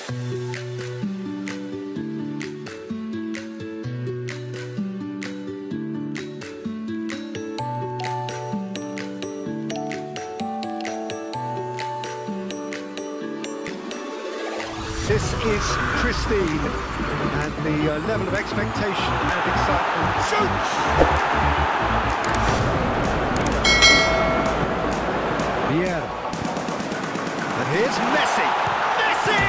This is Christine, and the level of expectation and excitement. Shoots! Vieira. And here's Messi! Messi!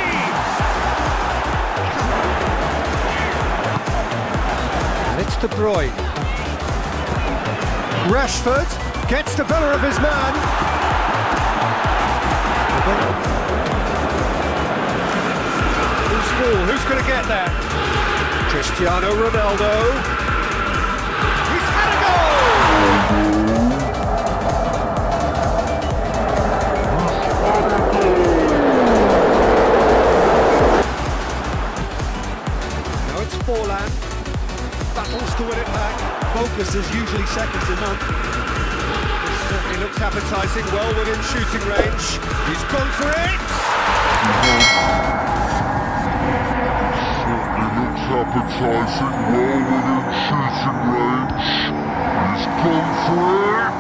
And it's De Bruyne. Rashford gets the better of his man. Who's going to get there? Cristiano Ronaldo. He's had a goal! Now it's Forlan. Battles to win it back. Focus is usually second to none. This certainly looks appetising, well within shooting range. He's gone for it! Appetising, well within shooting range. He's gone for it!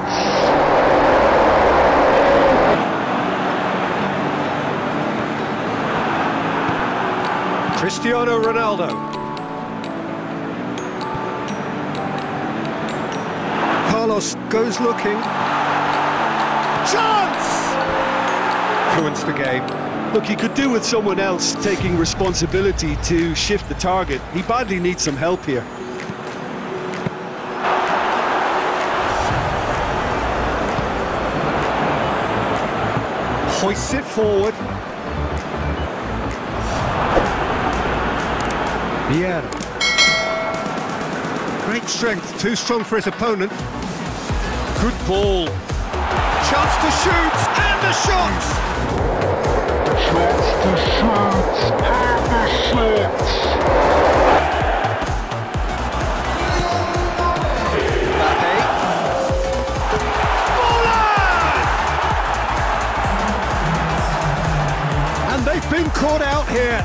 Cristiano Ronaldo. Carlos goes looking. Chance! Influenced the game. Look, he could do with someone else taking responsibility to shift the target. He badly needs some help here. Hoists it forward. Vieira. Great strength, too strong for his opponent. Good ball. Chance to shoot, and the shot! Chance to shoot, and the shot! Mbappe. And they've been caught out here.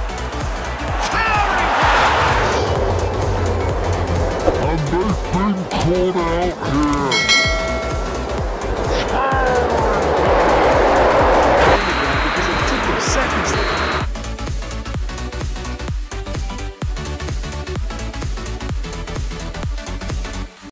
And they've been caught out here.